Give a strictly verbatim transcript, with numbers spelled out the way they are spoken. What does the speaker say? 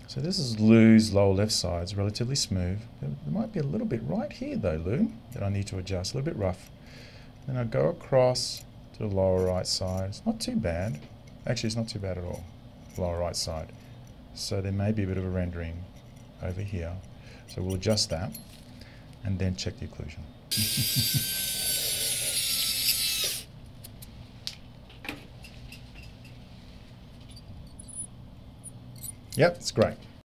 So this is Lou's lower left side. It's relatively smooth. There might be a little bit right here though, Lou, that I need to adjust, a little bit rough. Then I go across to the lower right side. It's not too bad. Actually, it's not too bad at all, lower right side. So there may be a bit of a rendering over here. So we'll adjust that and then check the occlusion. Yep, it's great.